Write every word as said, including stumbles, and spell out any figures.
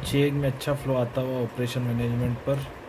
check में अच्छा flow आता हुआ ऑपरेशन मैनेजमेंट पर